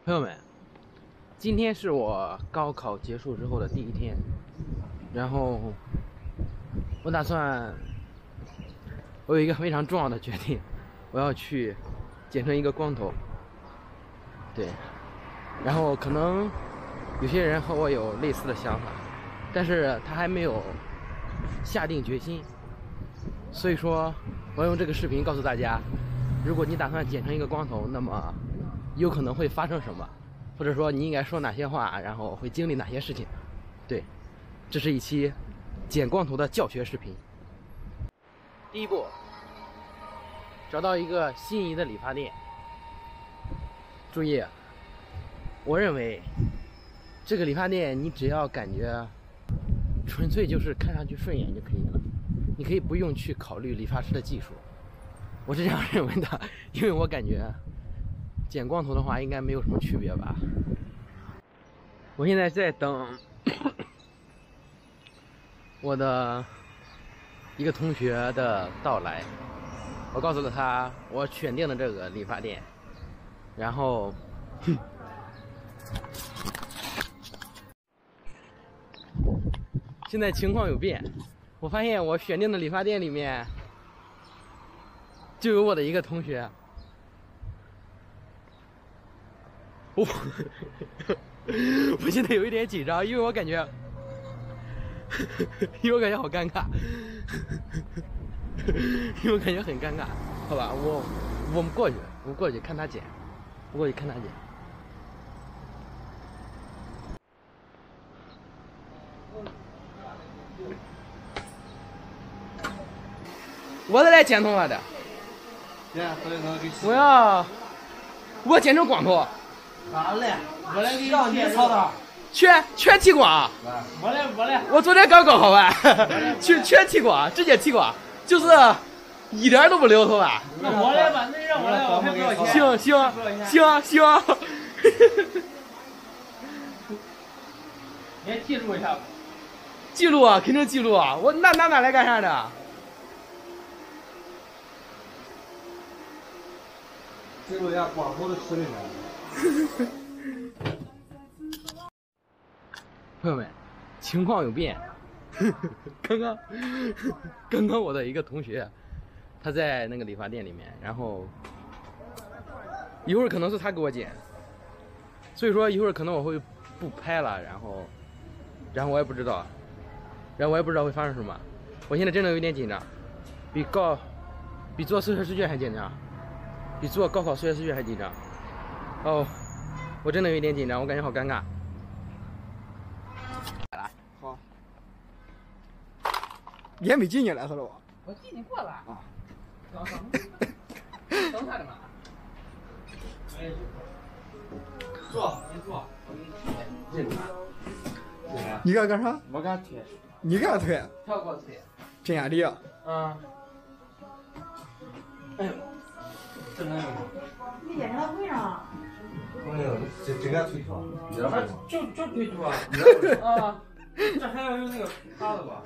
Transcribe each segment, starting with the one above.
朋友们，今天是我高考结束之后的第一天，然后我打算，我有一个非常重要的决定，我要去剪成一个光头。对，然后可能有些人和我有类似的想法，但是他还没有下定决心，所以说我要用这个视频告诉大家，如果你打算剪成一个光头，那么有可能会发生什么，或者说你应该说哪些话，然后会经历哪些事情。对，这是一期剪光头的教学视频。第一步，找到一个心仪的理发店。注意，我认为这个理发店你只要感觉纯粹就是看上去顺眼就可以了，你可以不用去考虑理发师的技术，我是这样认为的，因为我感觉剪光头的话应该没有什么区别吧。我现在在等我的一个同学的到来，我告诉了他我选定的这个理发店，然后现在情况有变，我发现我选定的理发店里面就有我的一个同学。我现在有一点紧张，因为我感觉好尴尬，因为我感觉很尴尬。好吧，我们过去看他剪，我过去看他剪。我是来剪头发的。我剪成光头。 咋了？我来给你让你操操， 全剃光。 我来， 我昨天刚高考完，全剃光，直接剃光，就是一点都不留头发。 那我来吧，那让我来，我还不要钱。 行。 你记录一下吧。 记录啊，肯定记录啊。我拿来干啥的？ 记录一下光头的视频。 朋友们，情况有变。刚刚我的一个同学，他在那个理发店里面，然后一会儿可能是他给我剪，所以说一会儿可能我会不拍了，然后我也不知道会发生什么。我现在真的有点紧张，比做数学试卷还紧张，比做高考数学试卷还紧张。哦，我真的有点紧张，我感觉好尴尬。 好，你还没进去来是吧？ 我进去过了啊。等他的嘛。 坐，你坐。 你干啥？ 我给他推。 你干啥推？ 跳过推。 真压力啊！ 嗯。哎呦， 这能用吗？ 你脸上会上。 哎呦，这个推脱， 就推脱啊！啊，这还要用那个耙子吧？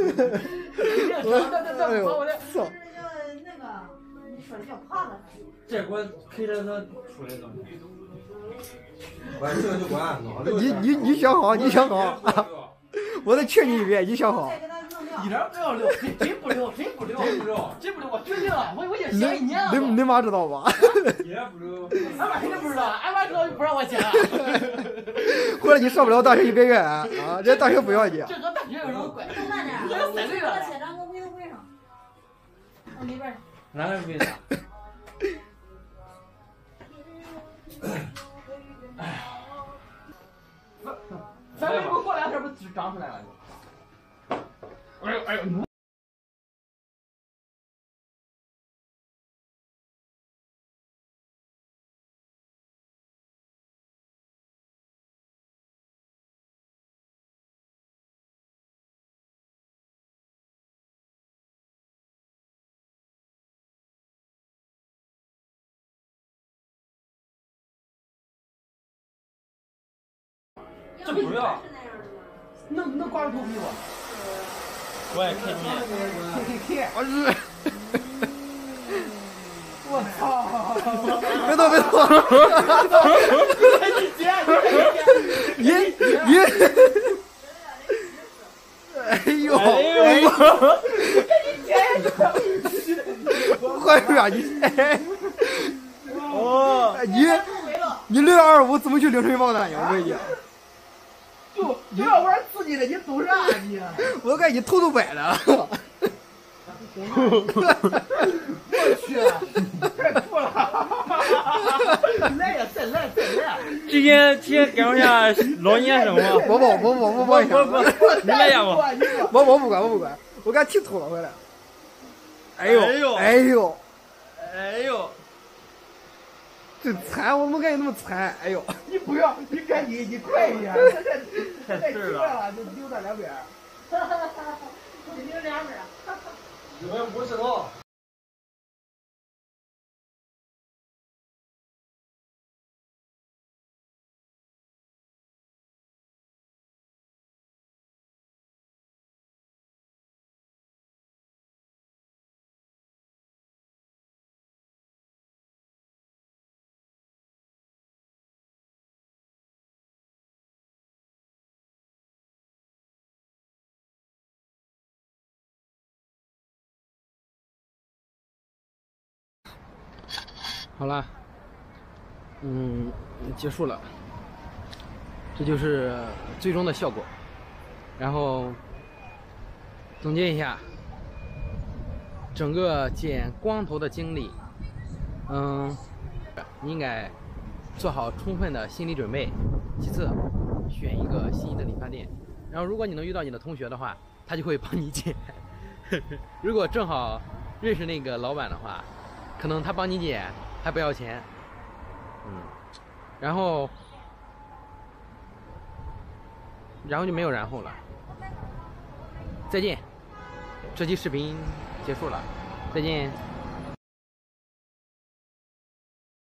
哎呦，操！ 那个，你说的叫耙子。 这给我推着它出来东西。 关这个就关，你想好，我再劝你一遍，你想好。 一点不要留，真不留，我决定了，我已经想1年了。 你妈知道吧？ 一点不留，俺妈肯定不知道，俺妈知道就不让我剪了。 或者你上不了大学100元啊，这大学不要你。 这个大学有什么关系？ 慢点， 这3岁了。 写张个围兜上，往里边。 哪个围子？哎呀，咱这不过2天不长出来了？哎呦！这不要，能挂着头皮不？我也看你。 我操！别动！ 啊你！ 哦， 你6月25怎么去凌晨王大爷？我跟你讲， 就要玩刺激的，你懂啥你？ 我感觉你头都歪了。 我去，太酷了！来呀，再来！ 今天赶不下老年生活。 我你来呀我。 我不管，我给他剃秃了回来。哎呦，这惨，我们感觉那么惨，哎呦！ 你不要，你赶紧，你快一点，太奇怪了，就留到两边。 你留两边。 150多。 好了，结束了，这就是最终的效果。然后总结一下整个剪光头的经历，你应该做好充分的心理准备。其次，选一个心仪的理发店。然后，如果你能遇到你的同学的话，他就会帮你剪。如果正好认识那个老板的话，可能他帮你剪还不要钱。然后就没有然后了。再见，这期视频结束了，再见。